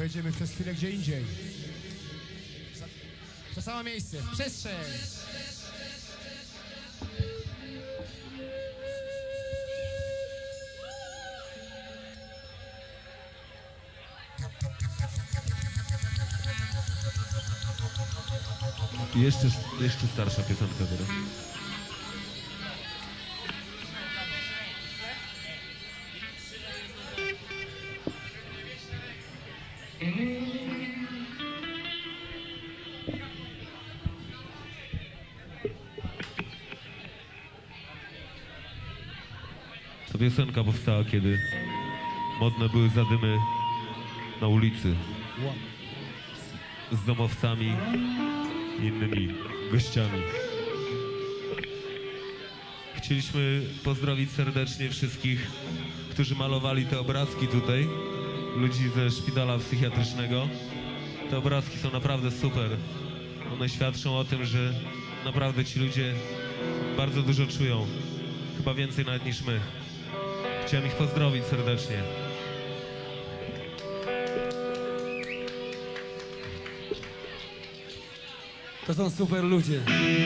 pojedziemy przez chwilę gdzie indziej. To samo miejsce, w przestrzeń. Jeszcze starsza piosenka teraz. Ta piosenka powstała, kiedy modne były zadymy na ulicy z domowcami i innymi gościami. Chcieliśmy pozdrowić serdecznie wszystkich, którzy malowali te obrazki tutaj, ludzi ze szpitala psychiatrycznego. Te obrazki są naprawdę super. One świadczą o tym, że naprawdę ci ludzie bardzo dużo czują. Chyba więcej nawet niż my. Chciałem ich pozdrowić serdecznie. To są super ludzie.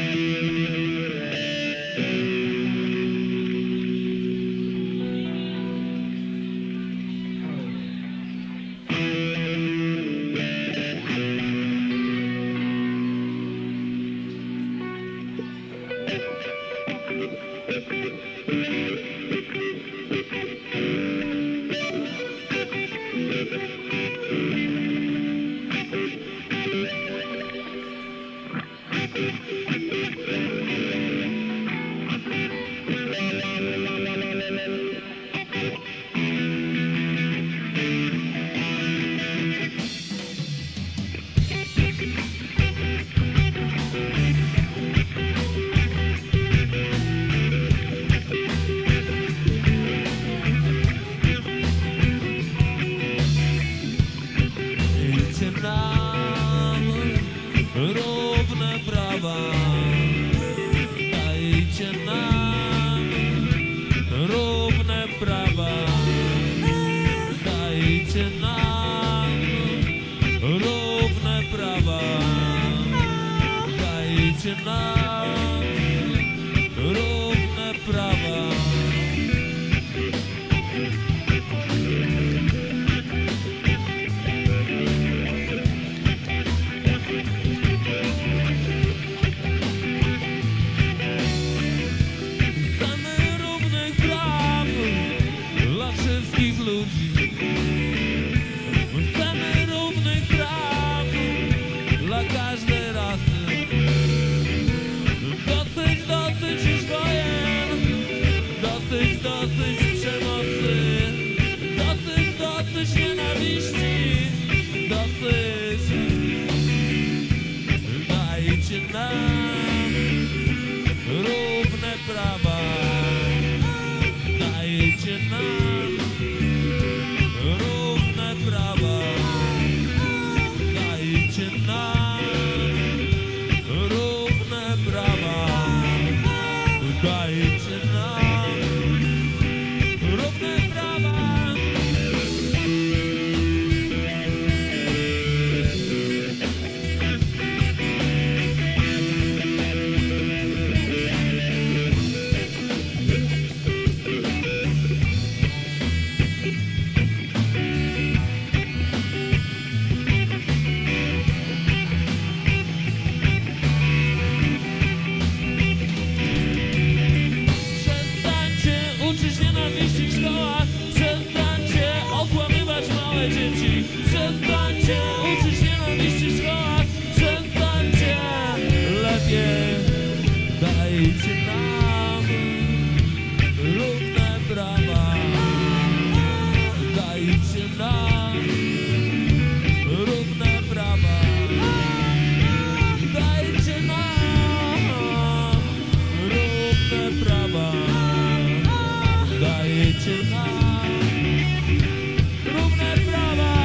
Równe prawa, dajcie nam równe prawa, dajcie nam równe prawa, dajcie nam równe prawa. Chcemy równych praw dla każdej rasy. Dosyć już wojen, dosyć przemocy, dosyć nienawiści, dajcie nam równe prawa, dajcie nam równe prawa, dajcie nam równe prawa, dajcie nam równe prawa. Przestańcie uczyć nienawiści w szkołach, przestańcie lepiej, dajcie nam równe prawa, dajcie nam równe prawa, dajcie nam równe prawa, dajcie nam równe prawa.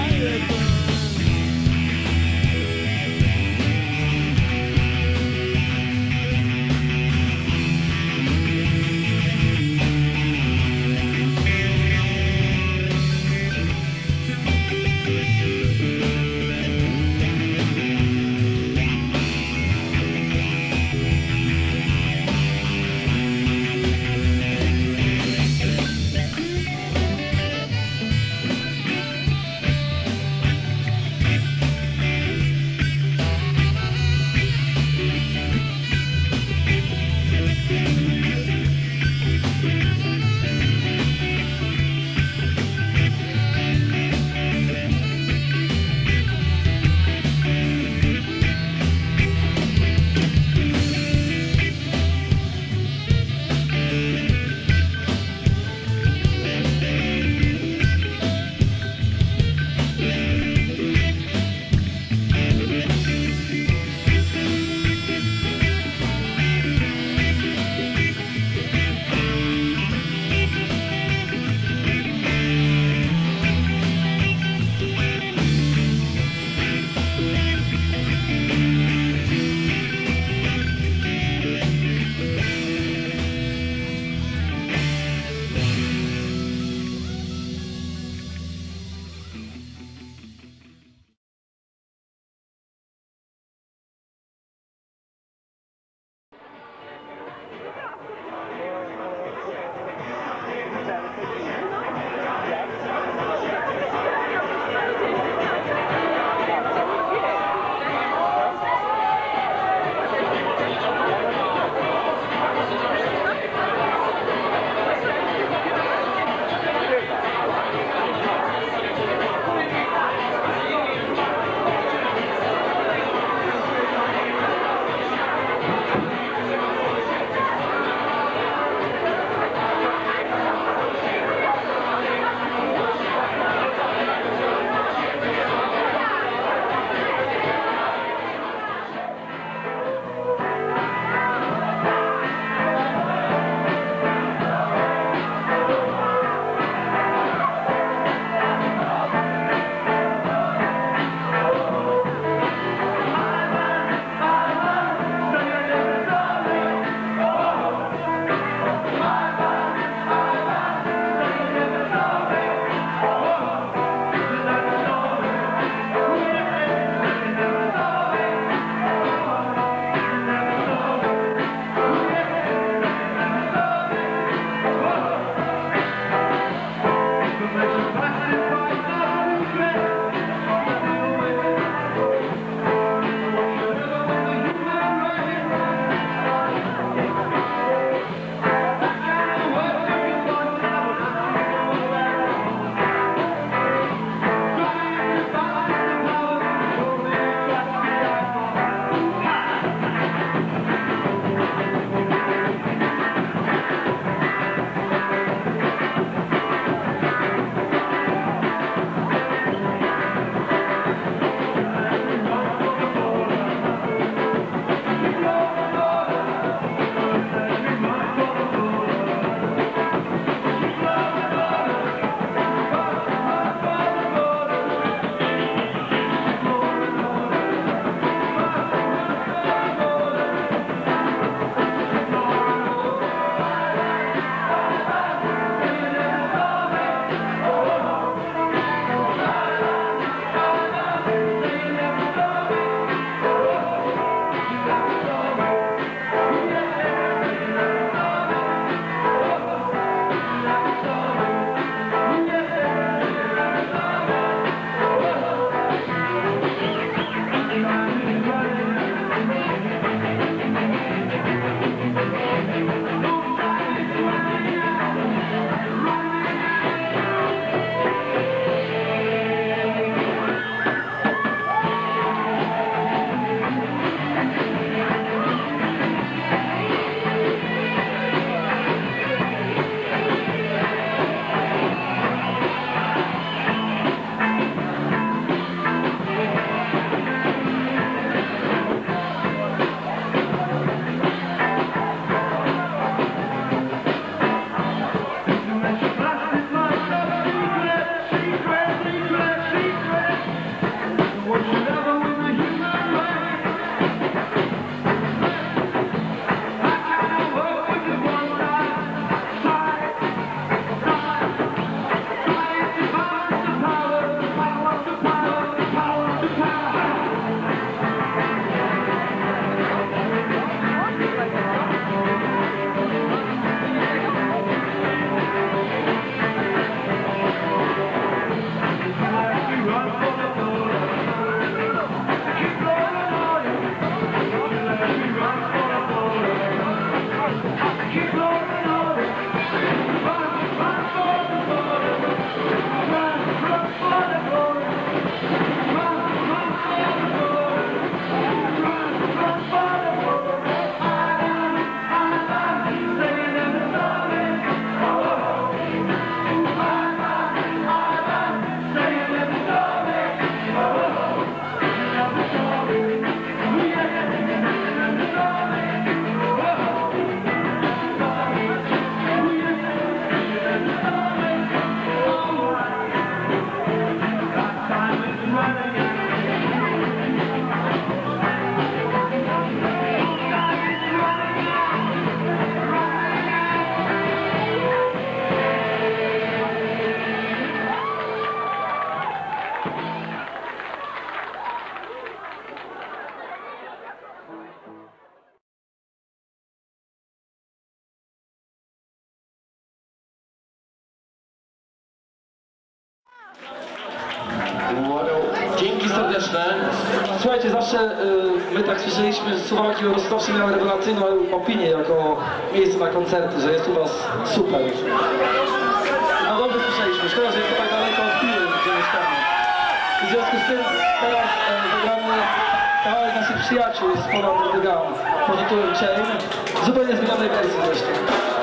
Dzięki serdeczne. Słuchajcie, zawsze my tak słyszeliśmy, że Suwałki Rostowscy miały rewelacyjną opinię jako miejsce na koncerty, że jest u was super. No dobrze słyszeliśmy, szkoda, że jest to tak daleko od Piły, gdzie mieszkamy. I w związku z tym teraz wygramy kawałek naszych przyjaciół z Pola Nordygan pod tytułem Chain, w zupełnie zmienionej wersji zresztą.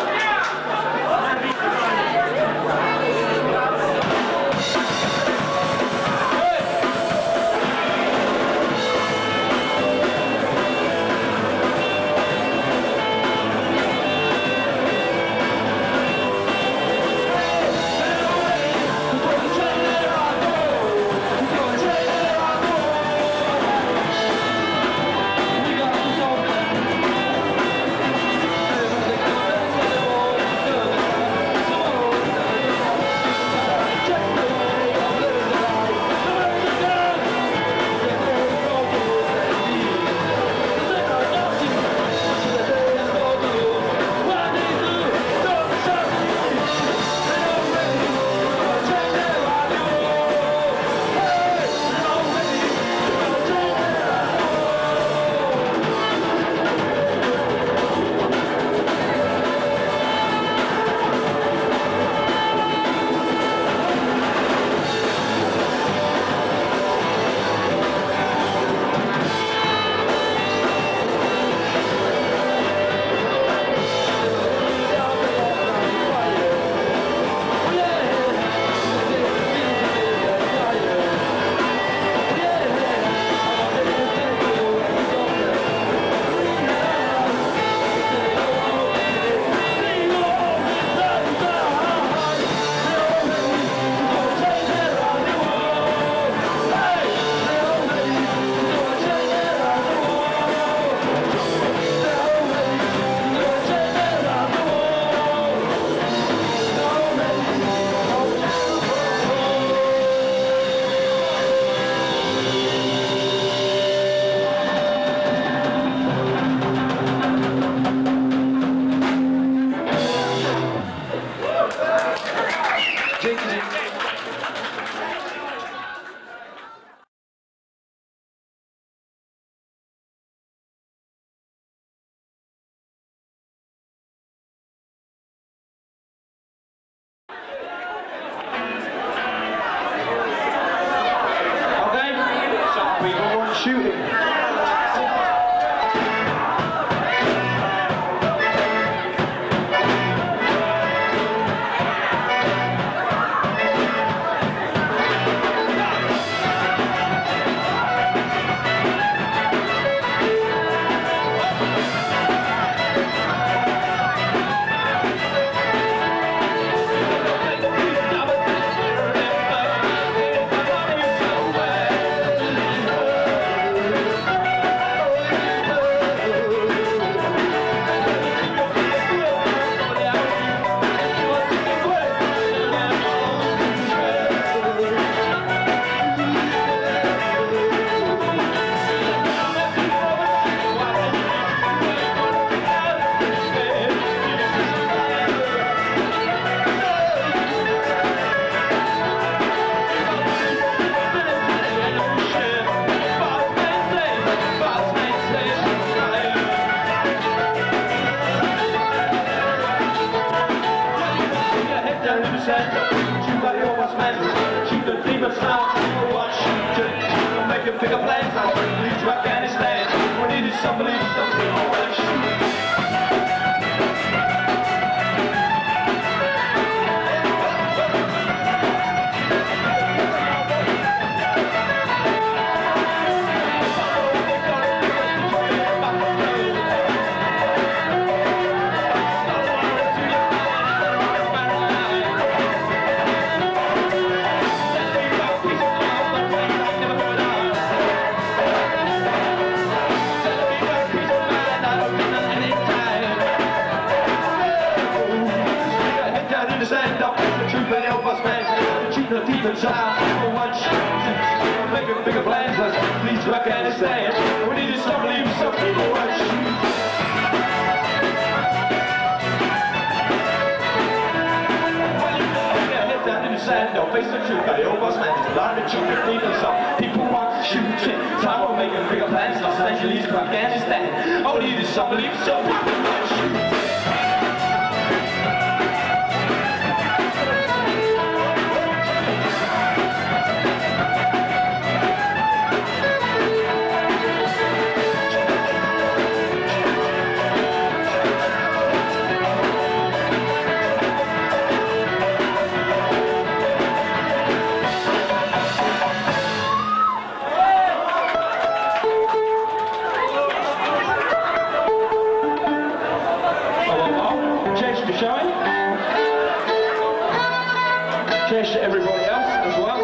Shooting. Pick up plans, I'll leave to Afghanistan. When it is somebody, something always shoot. Deep inside, watch, make bigger plans, let's lead to Afghanistan. We need to stop leaving some people watch. Head down in the sad, they'll face the truth. They all must manage. A lot of the children think themselves. People want to shoot shit. Time will make them bigger plans. Los Angeles to Afghanistan. Only this some believe some people want to shoot. Cheers to everybody else as well.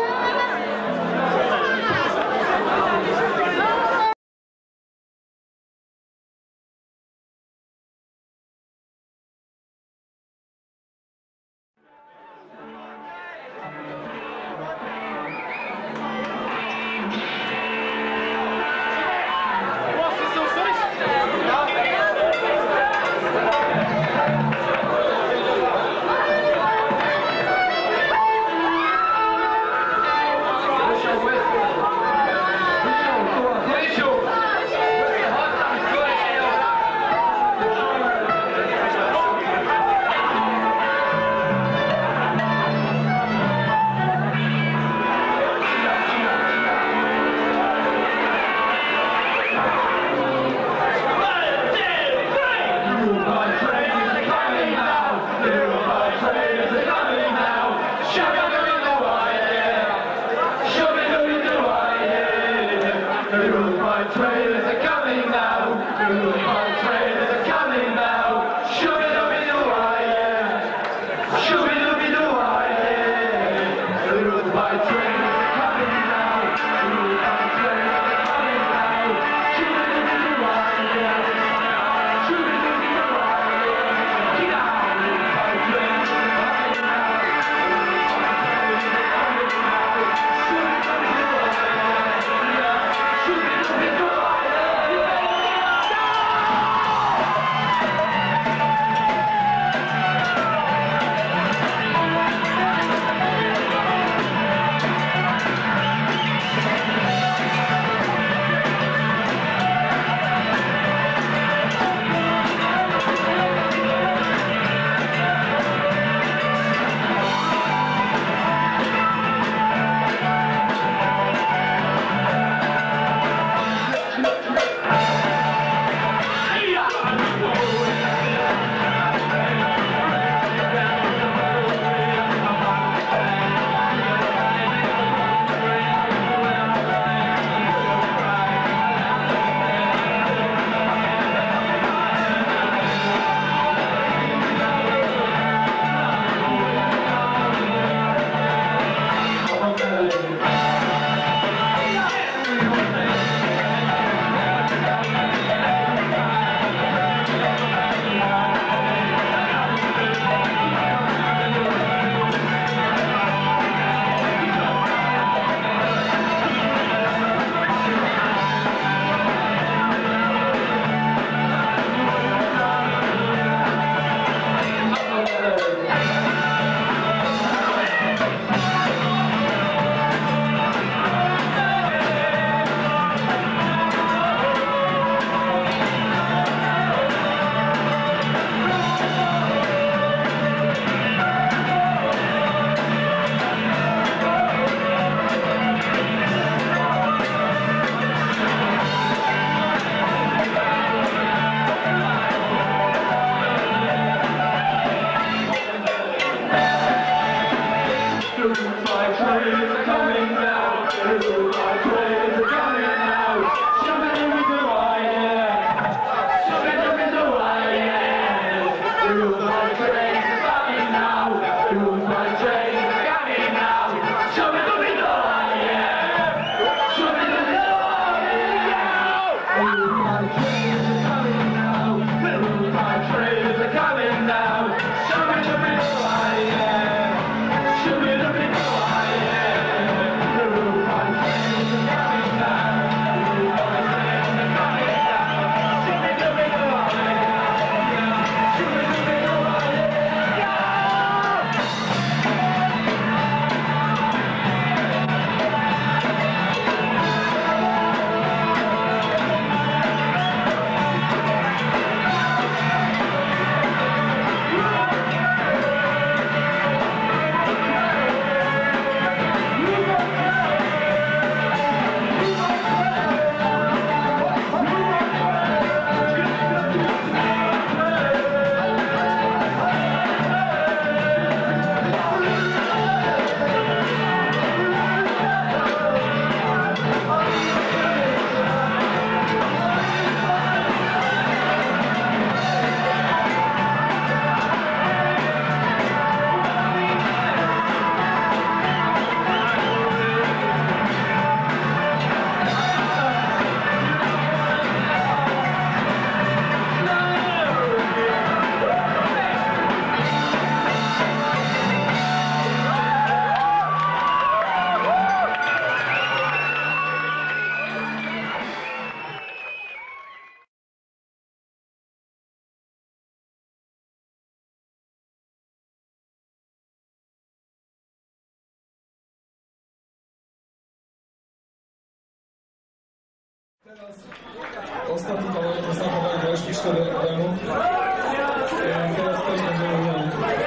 Ostatni kawałek to sam kawałek graliśmy 4 lat temu. Teraz też będziemy mieli.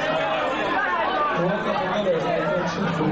Ładna pogoda jest na końcu.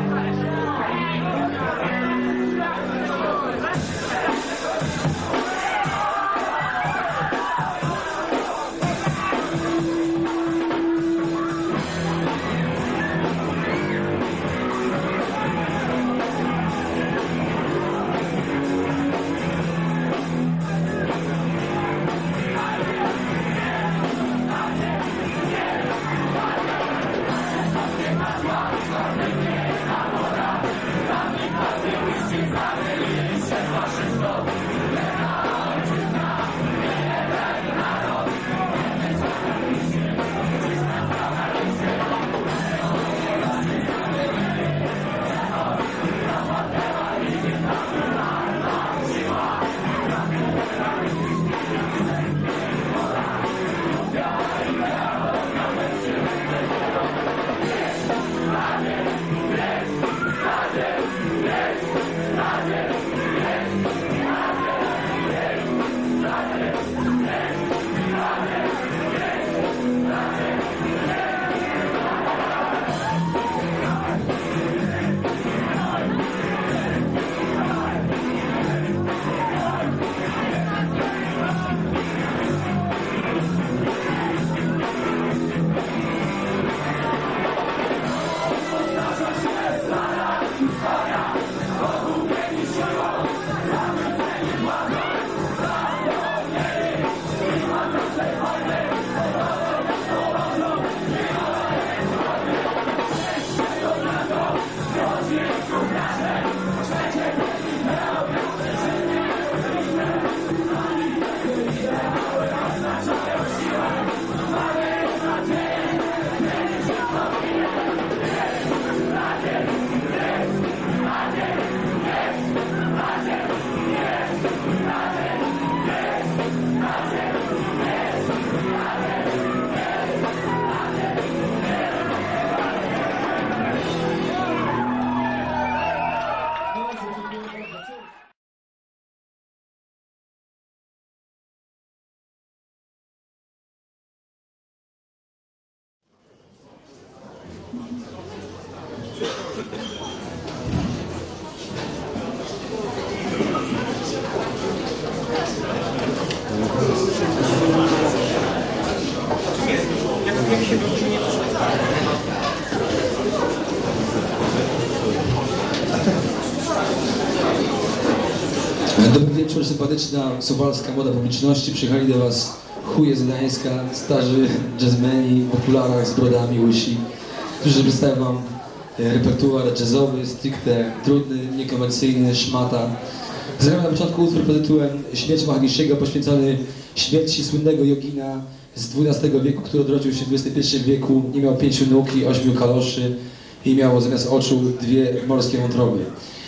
Dobry wieczór, sympatyczna suwalska młoda publiczności. Przyjechali do Was chuje z Gdańska, starzy jazzmeni w okularach z brodami łysi, którzy przedstawią Wam repertuar jazzowy, stricte trudny, niekomercyjny, szmata. Zagramy na początku utwór pod tytułem Śmierć Maharishiego, poświęcony śmierci słynnego jogina z XII wieku, który odrodził się w XXI wieku, nie miał 5 nóg i 8 kaloszy i miał zamiast oczu 2 morskie wątroby.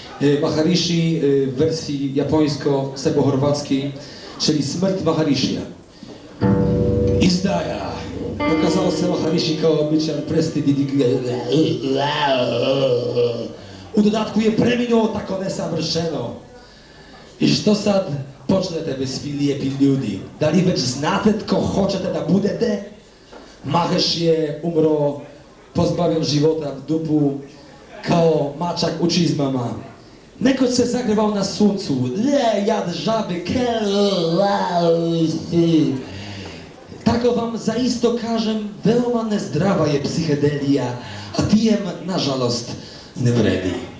Maharishi w wersji japońsko-serbo-chorwackiej, czyli Smrt Maharishija. Izdaja. Pokazał se Maharishi kao običan prestidig. U dodatku je preminuo tako nesavršeno. I što sad počnete bez lijepi ljudi? Da li već znate tko hoćete da budete? Maheš je umro pozbavion života v dupu kao mačak u čizmama. Nekoć se zagrewał na słońcu, jadł żaby, tako wam zaisto kažem, veoma nezdrava je psihedelija, a pijem, nažalost, ne vredi.